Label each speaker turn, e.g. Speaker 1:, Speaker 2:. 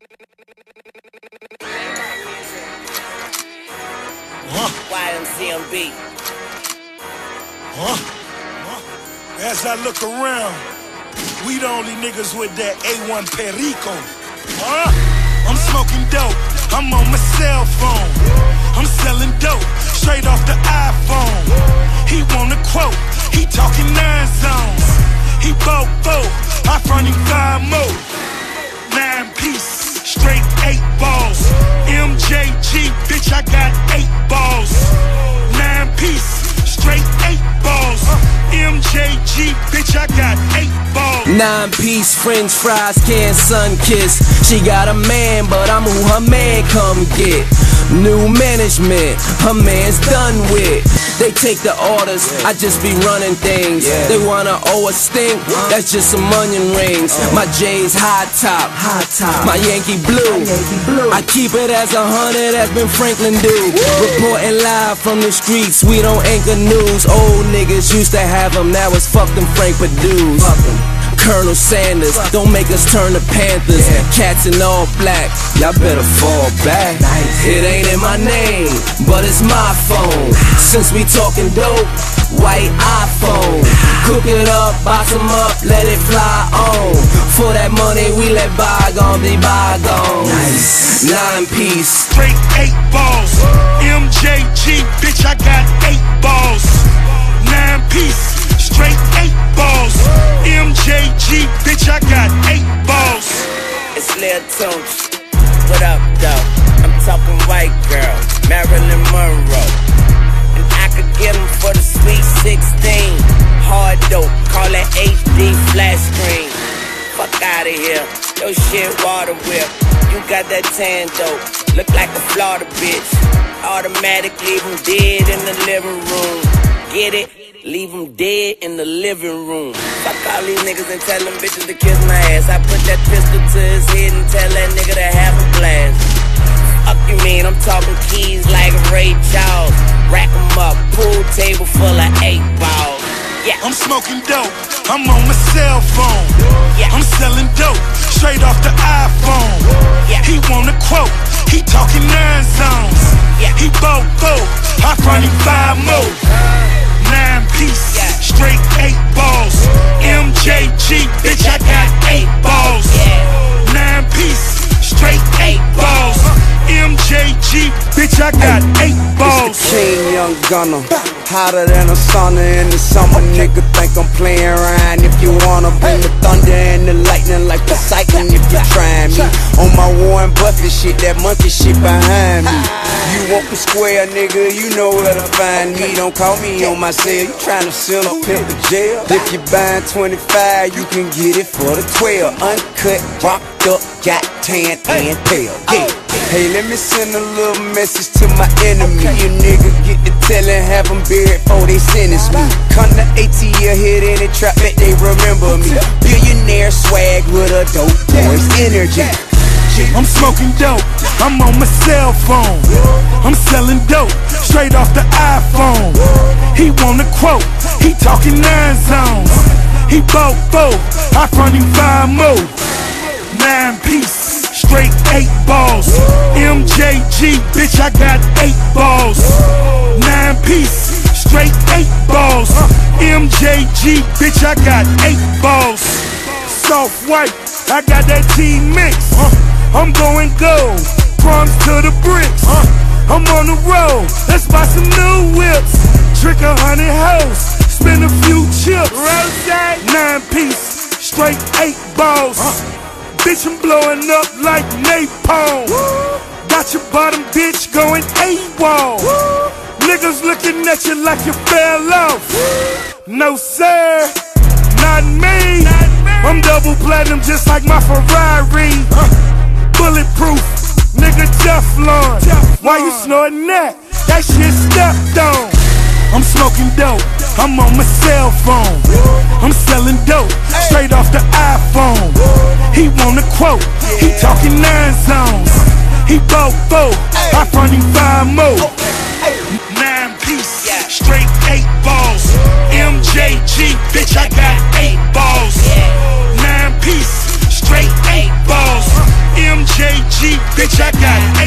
Speaker 1: YMCMB.
Speaker 2: As I look around, we the only niggas with that A1 Perico. I'm smoking dope, I'm on my cell phone. I'm selling dope, straight off the iPhone. He want a quote, he talking 9 zones. He bought 4, I front him 5 more. 9 piece, straight 8 balls. MJG, bitch, I got 8 balls. 9 piece, straight 8 balls. MJG, bitch, I got 8 balls.
Speaker 3: 9-piece French fries, can sun kiss. She got a man, but I'm who her man come get. New management, her man's done with. They take the orders, I just be running things. They wanna owe a stink, that's just some onion rings. My J's high top, my Yankee blue. I keep it as 100, as Ben Franklin do. Reporting live from the streets, we don't anchor news. Old niggas used to have them, now it's fuck them Frank Padu's. Colonel Sanders, don't make us turn to Panthers. Cats in all black, y'all better fall back. It ain't in my name, but it's my phone. Since we talking dope, white iPhone. Cook it up, box 'em up, let it fly on. For that money, we let bygone be bygone. 9-piece,
Speaker 2: straight 8 balls. MJG, bitch, I got 8 balls. 9-piece, straight 8 balls. MJG, bitch, I got 8 balls.
Speaker 1: It's Lil Tunes. What up, though? I'm talking white girl, Marilyn Monroe. And I could get 'em for the sweet 16. Hard dope, call it HD flat screen. Fuck outta here, your shit water whip. You got that tan dope, look like a Florida bitch. Automatic, leave 'em dead in the living room. Get it? Leave 'em dead in the living room. Fuck all these niggas and tell them bitches to kiss my ass. I put that pistol to his head and tell that nigga to have a blast. Fuck you mean, I'm talking keys like Ray Charles. Rack 'em up, pool table full of 8 balls. Yeah,
Speaker 2: I'm smoking dope, I'm on my cell phone.
Speaker 1: Yeah,
Speaker 2: I'm selling dope, straight off the iPhone.
Speaker 1: Yeah,
Speaker 2: he want a quote, he talking 9 zones.
Speaker 1: Yeah,
Speaker 2: he bought 4, I front him 5 more. 9-piece, straight 8 balls. MJG, bitch, I got 8 balls. 9-piece, straight 8 balls. MJG, bitch, I got 8 balls.
Speaker 4: It's the King, Young Gunner, hotter than a sauna in the summer. Nigga think I'm playing around. If you wanna bring the thunder and the lightning like the cycling, if you trying me on my Warren Buffett shit, that monkey shit behind me. You want the square, nigga, you know where to find me. Don't call me on my cell, you tryna send a pimp to jail. If you buying 25, you can get it for the 12. Uncut, rocked up, got tan and tail. Yeah. Hey, let me send a little message to my enemy. You niggas get to tellin', have them buried before they sentence me. Come to ATL, hit in the trap, bet they remember me. Billionaire swag with a dope boy's energy.
Speaker 2: I'm smoking dope, I'm on my cell phone. I'm selling dope, straight off the iPhone. He want a quote, he talking 9 zones. He bought 4, I front him 5 more. 9-piece, straight 8 balls. MJG, bitch, I got 8 balls. 9-piece, straight 8 balls. MJG, bitch, I got 8 balls. Soft white, I got that T-Mix. I'm going gold, crumbs to the bricks. I'm on the road, let's buy some new whips. Trick 100 hoes, spend a few chips. 9-piece, straight 8 balls. Bitch, I'm blowing up like napalm. Got your bottom bitch going AWOL. Niggas looking at you like you fell off. No sir, not me. I'm double platinum just like my Ferrari. Bulletproof, nigga Teflon. Why you snorting that? That shit stepped on. I'm smoking dope, I'm on my cell phone. I'm selling dope, straight off the iPhone. He want a quote, he talking 9 zones. He bought 4, I front him 5 more. 9-piece, straight 8 balls. MJG, bitch, I got 8 balls. 9-piece, straight 8 balls. MJG. G, bitch, I got it.